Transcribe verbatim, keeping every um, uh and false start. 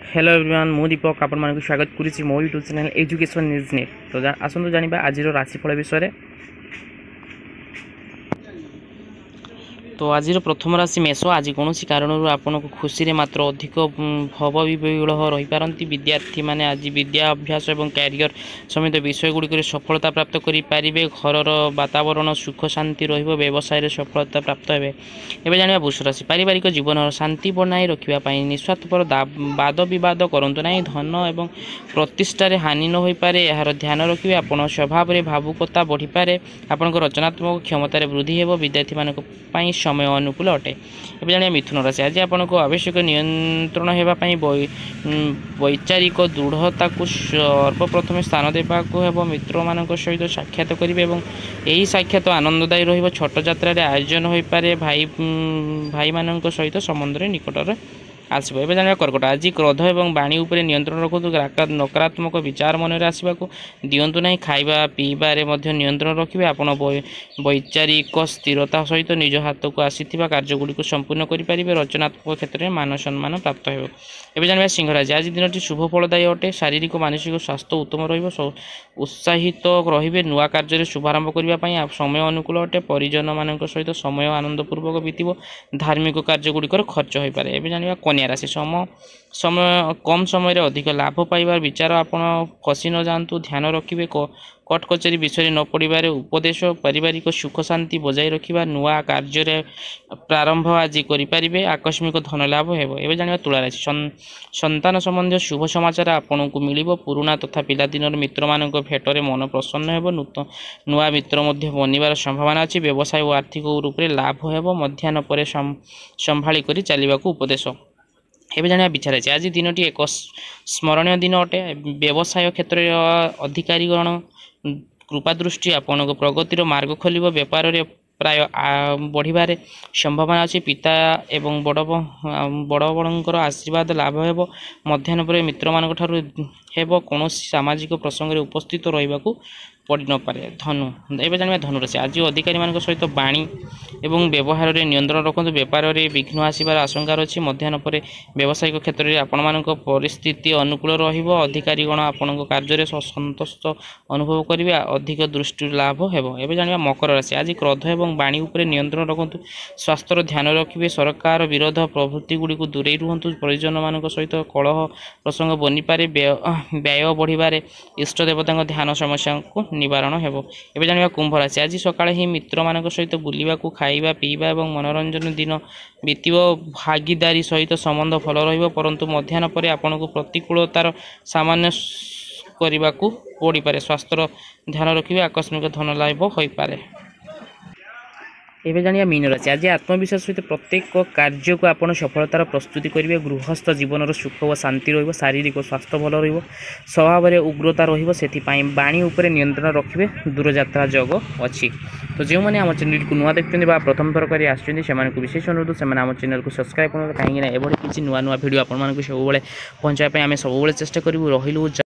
Hello everyone मु दीपक आपण मानक स्वागत करुच्ची मो YouTube channel education news net. तो आसतु जानिबा आज राशिफल विषय। तो आज प्रथम राशि मेष। आज कौन कारण आपन को खुशी मात्र अधिक भव विबुल रही पारती। विद्यार्थी माने आज विद्या अभ्यास और कैरियर समेत विषय गुड़िक सफलता प्राप्त करें। घर वातावरण सुख शांति व्यवसाय सफलता प्राप्त हे। एवं जाना वृष राशि पारिवारिक जीवन शांति बनाए रखापी निस्वार्थपर वाद बद करूँ ना। धन और प्रतिष्ठार हानि न हो पारे यार ध्यान रखिए। आपण स्वभाव में भावुकता बढ़ी पारे। आपण रचनात्मक क्षमतार वृद्धि हो। विद्यार्थी मानक समय अनुकूल अटे। एवं जाना मिथुन राशि आज आपको आवश्यक नियंत्रण होगापी वैचारिक दृढ़ता को सर्वप्रथम स्थान देवाक मित्र मान सहित साक्षात करेंगे। यही साक्षात आनंददायी रही। छोट यात्रा आयोजन हो पारे। भाई भाई मान सहित संबंध निकटर आसब। एवं जाना कर्कट आज क्रोध और वाणी उपर नियंत्रण रखु। नकारात्मक विचार मन में आसवाक दिंतु ना। खाइबा पीबारे नियंत्रण रखिए। आपण वैचारिक स्थिरता सहित निज हाथ को आसीथिबा कार्यगुड़ी संपूर्ण करेंगे। रचनात्मक क्षेत्र में मान सम्मान प्राप्त हो। एवं जाना सिंहराशि आज दिन शुभ फलदायी अटे। शारीरिक और मानसिक स्वास्थ्य उत्तम उत्साहित रे। नुआ कार्य शुभारंभ करने समय अनुकूल अटे। परिजन मान सहित समय आनंदपूर्वक बीतब। धार्मिक कार्यगुड़िकर खर्च हो पाए। एवं जाना कन्या राशि समय समय कम समय अधिक लाभ पाइबार विचार आपड़ फसी न जातु। ध्यान रखिए। कोर्ट कचेरी विषय न पड़े उपदेश। पारिवारिक सुख शांति बजाय रखा। नुआ कार्य प्रारंभ आज करें। आकस्मिक धन लाभ हो। एवं जाना तुला राशि संतान संबंधी शुभ समाचार आपन को मिल। पुराणा तथा पिलादिनर मित्र मान भेटरे मन प्रसन्न हो। नूतन नुआ मित्र बनवार संभावना अच्छी। व्यवसाय और आर्थिक रूप से लाभ हो। मध्याह्न पर संभाली कर चलने को उपदेश। एवं जाना विचार है आज दिन टी एक स्मरणीय दिन अटे। व्यवसाय क्षेत्र अधिकारीगण कृपा दृष्टि आपन प्रगतिर मार्ग खोल। व्यापार रे प्राय बढ़िबार संभावना अच्छी। पिता एवं बड़ बड़ बड़र आशीर्वाद लाभ हो। मध्याह्न पर मित्र मान हेब। कौन सामाजिक प्रसंग उपस्थित रहा पड़ न पारे। धनु एवं जाना धनु राशि आज अधिकारी मान सहित वाणी एवं व्यवहार में नियंत्रण रखु। व्यापार में विघ्न आसबार आशंका अच्छी। मध्याह्न पर व्यावसायिक क्षेत्र में आपण मान परिस्थिति अनुकूल रहिबो। अधिकारीगण आपण कार्य संतुष्ट अनुभव करेंगे। अधिक दृष्टि लाभ हो। एवं जाना मकर राशि आज क्रोध और वाणी उपर नियंत्रण रखु। स्वास्थ्य ध्यान रखिए। सरकार विरोध प्रवृत्ति गुड़ी को दूरे रुहतु। परिजन मान सहित कलह प्रसंग बनी पारे। व्यय बढ़िबार इष्ट देवता ध्यान समस्या को निवारण हो। एवं जाना कुंभ राशि आज सकाळे ही मित्र मान सहित बुलवा खाइबा पीवा और मनोरंजन दिन बीतब। भागीदारी सहित संबंध भल रहिबो। परंतु मध्याह्न पर आपन को प्रतिकूलतार सामान्य करने को पड़ पारे। स्वास्थ्य ध्यान रखिए। आकस्मिक धन लाभ हो पारे। एवं जाना मीन राशि आज आत्मविश्वास सहित प्रत्येक कार्य को आप सफलतार प्रस्तुति करेंगे। गृहस्थ जीवन सुख और शांति रहिबो। शारीरिक स्वास्थ्य भल रहिबो। स्वभाव में उग्रता रहिबो। सेथिपाई वाणी उपर नियंत्रण रखिए। दूरयात्रा योग अच्छी। तो जो मैंने आम चैनल को नुआ देखते प्रथम थर कर आसको विशेष अनुरोध से आम चैनल को सब्सक्राइब करेंगे। कहीं एभली किसी नुआ नुआ भिडियो आपको सब पहुँचापी आम सब चेष्टा करूँ। रही